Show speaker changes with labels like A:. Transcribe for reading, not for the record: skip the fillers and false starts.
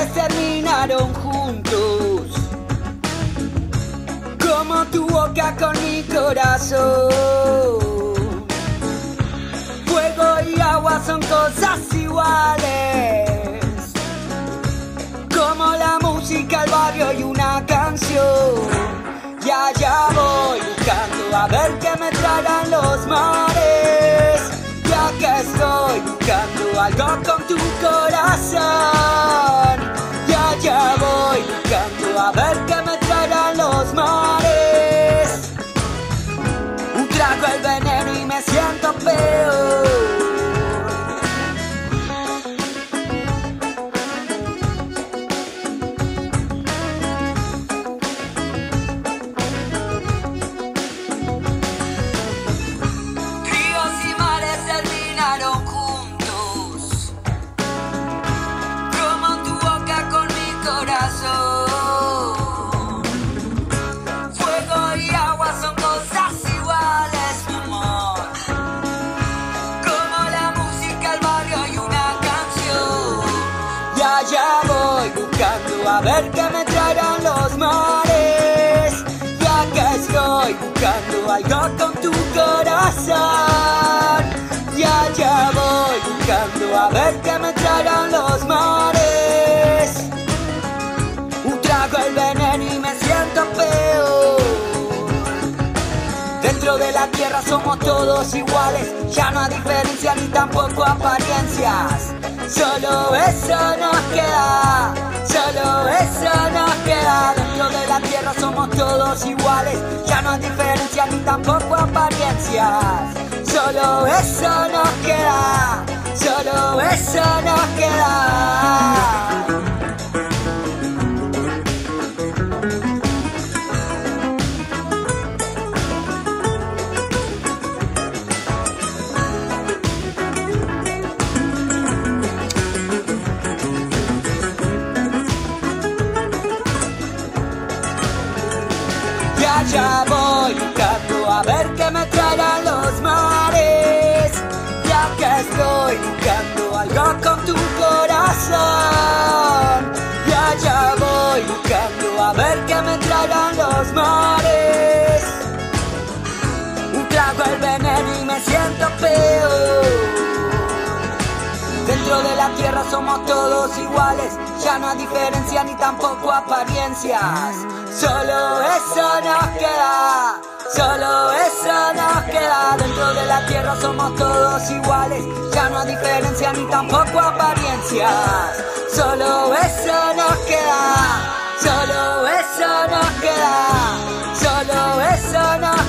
A: males terminaron juntos, como tu boca con mi corazón. Fuego y agua son cosas iguales, como la música, el barrio y una canción. Y allá voy buscando a ver qué me traerán los mares. Ya que estoy buscando algo con tu corazón. Y allá voy buscando a ver qué me traerán los mares. Un trago el veneno y me siento peor. Ya voy buscando a ver qué me traerán los mares. Ya que estoy buscando algo con tu corazón. Ya voy buscando a ver qué me traerán los mares. Un trago el veneno y me siento peor. Dentro de la tierra somos todos iguales, ya no hay diferencia ni tampoco apariencias. Solo eso nos queda, solo eso nos queda. Dentro de la tierra somos todos iguales, ya no hay diferencia ni tampoco apariencias. Solo eso nos queda, solo eso nos queda. Ya voy buscando a ver qué me traerán los mares. Ya que estoy buscando algo con tu corazón. Ya voy buscando a ver qué me traerán los mares. Un trago el veneno y me siento peor. Dentro de la tierra somos todos iguales, ya no hay diferencia ni tampoco apariencias. Solo eso nos queda, solo eso nos queda. Dentro de la tierra somos todos iguales, ya no hay diferencia ni tampoco apariencias. Solo eso nos queda, solo eso nos queda, solo eso nos